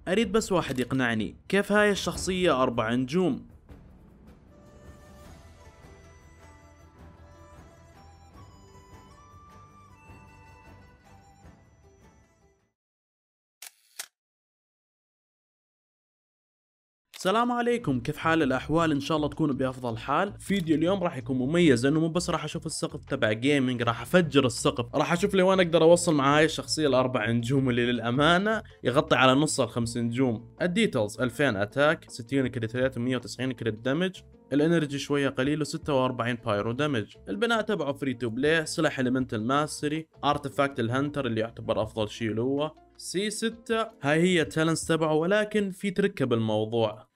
اريد بس واحد يقنعني كيف هاي الشخصية 4 نجوم. السلام عليكم، كيف حال الاحوال؟ ان شاء الله تكونوا بافضل حال. فيديو اليوم راح يكون مميز لانه مو بس راح اشوف السقف تبع جيمنج، راح افجر السقف، راح اشوف لي وين اقدر اوصل مع هاي الشخصيه الاربع نجوم اللي للامانه يغطي على نص الخمس نجوم. الديتيلز 2000 اتاك، 60 كريت ريت، 190 كريت دمج، الانرجي شويه قليل و46 بايرو دمج. البناء تبعه فري تو بلاي، سلاح اليمنتال ماستري، ارتفاكت الهنتر اللي يعتبر افضل شيء له، سي 6 هاي هي التالنس تبعه، ولكن في تركه بالموضوع.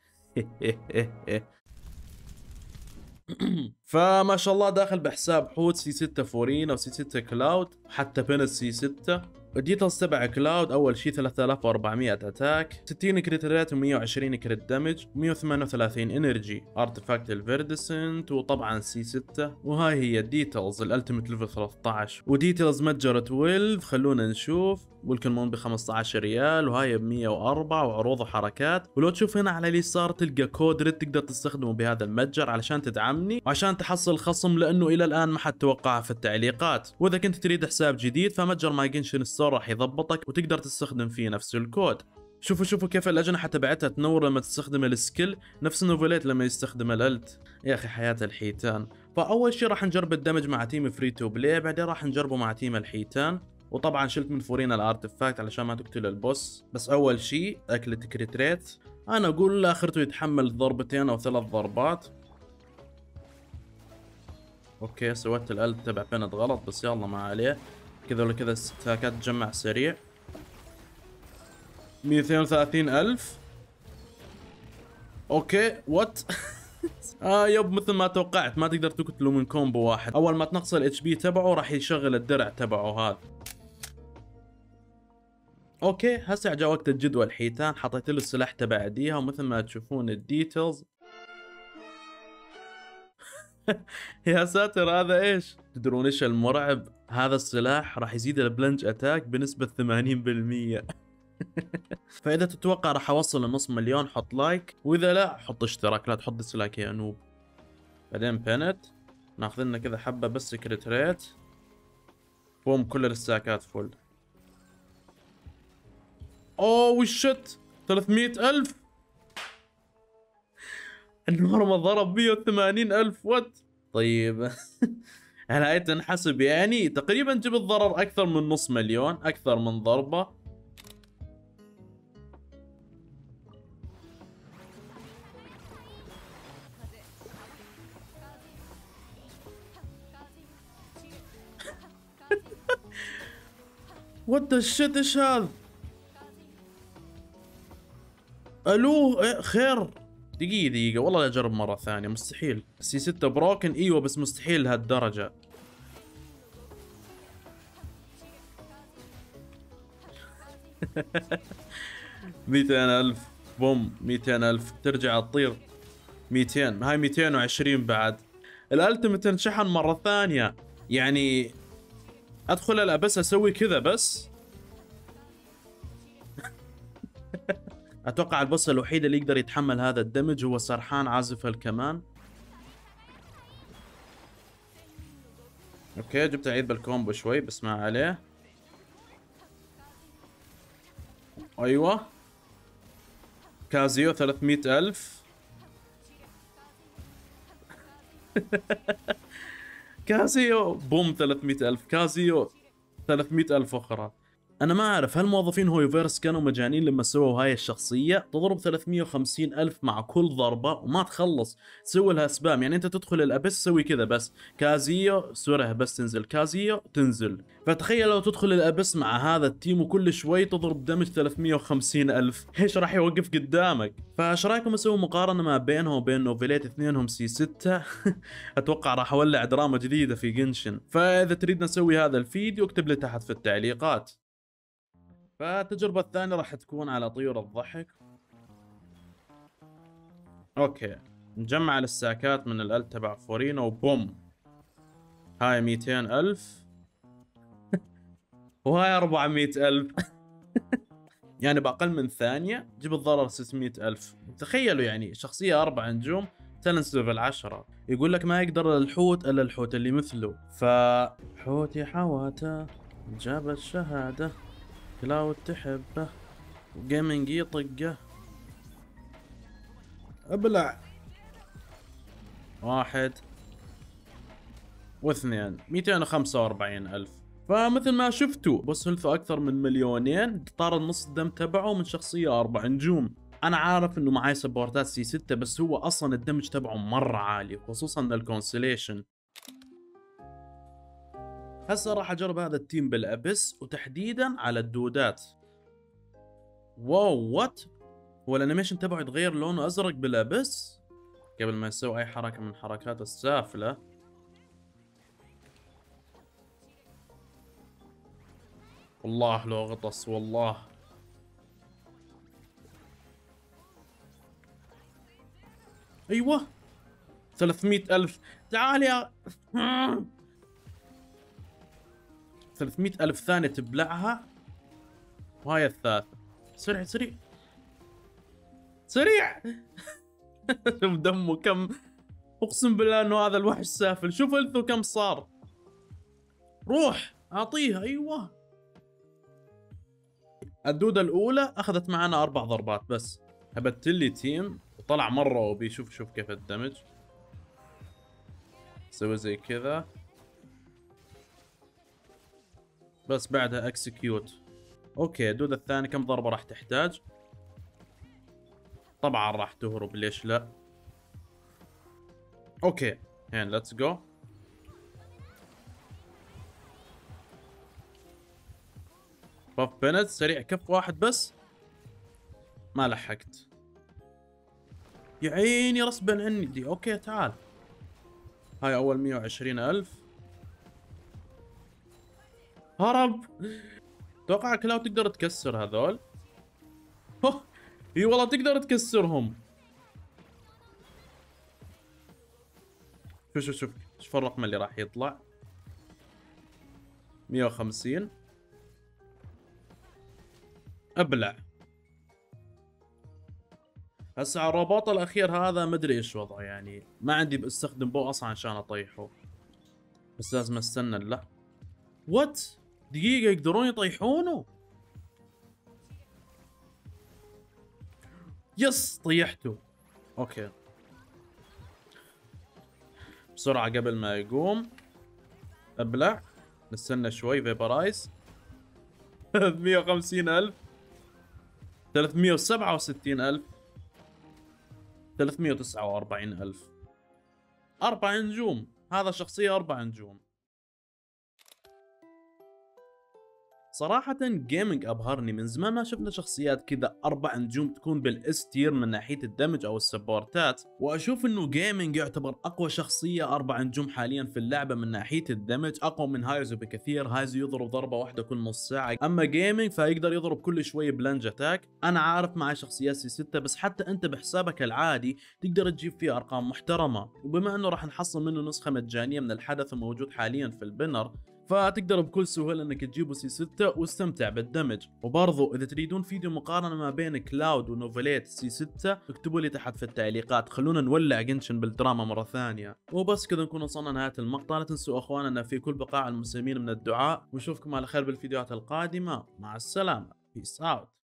فما شاء الله داخل بحساب حوت سي 6 فورين او سي 6 كلاود، حتى بنس سي 6. الديتلز تبع كلاود اول شيء 3400 اتاك، 60 كريت ريت، و120 كريت دمج، 138 انرجي، ارتفاكت الفيردسنت، وطبعا سي 6. وهاي هي الديتلز الالتيميت ليفل 13. وديتلز متجر 12 خلونا نشوف. والكن ب 15 ريال، وهاي ب 104، وعروض وحركات. ولو تشوف هنا على اليسار تلقى كود ريد تقدر تستخدمه بهذا المتجر علشان تدعمني وعشان تحصل خصم، لانه الى الان ما حد توقعها في التعليقات. واذا كنت تريد حساب جديد فمتجر ماي جنشن ستور راح يضبطك وتقدر تستخدم فيه نفس الكود. شوفوا كيف الاجنحه تبعتها تنور لما تستخدم السكيل، نفس نوفليت لما يستخدم الالت. يا اخي حياه الحيتان. فاول شيء راح نجرب الدمج مع تيم فري تو بلاي، بعدين راح نجربه مع تيم الحيتان. وطبعا شلت من فورين الارتفاكت علشان ما تقتل البوس. بس اول شيء اكلة كريت ريت، انا اقول اخرته يتحمل ضربتين او 3 ضربات. اوكي سويت الالت تبع بنت غلط، بس يلا ما عليه. كذا ولا كذا الستاكات تجمع سريع. 230 ألف. اوكي وات. يب مثل ما توقعت، ما تقدر تقتله من كومبو واحد. اول ما تنقص الاتش بي تبعه راح يشغل الدرع تبعه هذا. اوكي هسه جاء وقت الجدوى. الحيتان حطيت له السلاح تبع ايديها، ومثل ما تشوفون الديتيلز. يا ساتر هذا ايش؟ تدرون ايش المرعب؟ هذا السلاح راح يزيد البلنج اتاك بنسبة 80%. فاذا تتوقع راح اوصل لنص مليون حط لايك، واذا لا حط اشتراك، لا تحط ديسلايك يا نوب. بعدين بنت ناخذ لنا كذا حبة بس سكرت ريت. بوم كل الستاكات فل. اوه شت 300 ألف. النورمال ضرب 180 ألف وات. طيب هل هاي تنحسب؟ يعني تقريبا جبت ضرر أكثر من نص مليون، أكثر من ضربة. وات ذا شيت ايش هذا؟ الو خير. دقيقة والله لا اجرب مرة ثانية، مستحيل. سي 6 بروكن ايوه، بس مستحيل لهالدرجة. ميتين ألف. بوم 200 ألف ترجع تطير. 200 هاي 220 بعد. الالتيميت انشحن مرة ثانية. يعني ادخل العب بس اسوي كذا بس. اتوقع البوس الوحيد اللي يقدر يتحمل هذا الدمج هو سرحان عازف الكمان. اوكي جبت عيد بالكومبو شوي بس ما عليه. ايوه كازيو 300 ألف. كازيو بوم 300 ألف. كازيو 300 ألف أخرى. أنا ما أعرف هل موظفين هويفيرس كانوا مجانين لما سووا هاي الشخصية؟ تضرب 350 ألف مع كل ضربة وما تخلص، تسوي لها سبام. يعني أنت تدخل الأبس تسوي كذا بس، كازيو سوره بس تنزل، كازيو تنزل. فتخيل لو تدخل الأبس مع هذا التيم وكل شوي تضرب دمج 350 ألف، إيش راح يوقف قدامك؟ فايش رايكم اسوي مقارنة ما بينهم وبين نوفيليت، اثنينهم سي 6. اتوقع راح اولع دراما جديدة في جنشن. فاذا تريد نسوي هذا الفيديو اكتب لي تحت في التعليقات. فالتجربة الثانية راح تكون على طيور الضحك. اوكي نجمع الساكات من الالت تبع فورينو وبوم. هاي 200 ألف. وهاي 400 ألف. يعني باقل من ثانيه جيب الضرر 600,000. تخيلوا يعني شخصيه 4 نجوم تالنس ليفل 10. يقول لك ما يقدر الحوت الا الحوت اللي مثله. حوتي حواته جاب الشهاده، كلاود تحبه وجيمنج يطقه. ابلع. 1 و2 245,000. فمثل ما شفتوا بس هلثوا اكثر من 2,000,000. طار النص الدم تبعه من شخصيه 4 نجوم. انا عارف انه معي سبورتات سي 6 بس هو اصلا الدمج تبعه مره عالي خصوصا الكونسليشن. هسه راح اجرب هذا التيم بالابس وتحديدا على الدودات. واو وات، هو الانيميشن تبعه يتغير لونه ازرق بالابس قبل ما يسوي اي حركه من حركاته السافله. والله لو غطس والله. ايوه 300,000. تعال يا 300,000 ثانية تبلعها. وهاي الثالثة. سريع سريع سريع. شوف دمه كم. اقسم بالله انه هذا الوحش سافل. شوف الثو كم صار. روح اعطيها. ايوه الدودة الاولى اخذت معنا 4 ضربات بس. هبت لي تيم وطلع مرة وبيشوف شوف كيف الدمج. سوي زي كذا بس بعدها اكسكيوت. اوكي الدودة الثانية كم ضربة راح تحتاج؟ طبعا راح تهرب ليش لا. اوكي هين ليتس جو. باف بنت سريع كف واحد بس. ما لحقت يا عيني غصبا عني دي. اوكي تعال. هاي اول 120,000. هرب. توقع كلاو تقدر تكسر هذول. اي والله تقدر تكسرهم. شوف الرقم اللي راح يطلع 150. ابلع. هسه على الرباط الاخير هذا ما ادري ايش وضعه يعني ما عندي بستخدم بو اصلا عشان اطيحه بس لازم استنى. لا وات دقيقة يقدرون يطيحونه. يس طيحته. اوكي بسرعة قبل ما يقوم. ابلع. نستنى شوي فيبرايز. 150,000 367,000 349,000. 4 نجوم. هذا شخصية 4 نجوم. صراحة جيمنج ابهرني. من زمان ما شفنا شخصيات كذا 4 نجوم تكون بالاس تير من ناحية الدمج او السبورتات. واشوف انه جيمنج يعتبر اقوى شخصية 4 نجوم حاليا في اللعبة من ناحية الدمج. اقوى من هايزو بكثير. هايزو يضرب ضربة واحدة كل نص ساعة اما جيمنج فيقدر يضرب كل شوي بلنج اتاك. انا عارف معي شخصيات سي 6 بس حتى انت بحسابك العادي تقدر تجيب فيه ارقام محترمة. وبما انه راح نحصل منه نسخة مجانية من الحدث وموجود حاليا في البنر فتقدر بكل سهولة انك تجيبوا سي 6 واستمتع بالدمج. وبرضو اذا تريدون فيديو مقارنة ما بين كلاود ونوفليت سي 6 اكتبوا لي تحت في التعليقات. خلونا نولع جنشن بالدراما مرة ثانية. وبس كذا نكون وصلنا نهاية المقطع. لا تنسوا اخواننا في كل بقاع المسلمين من الدعاء ونشوفكم على خير بالفيديوهات القادمة. مع السلامة. بيس اوت.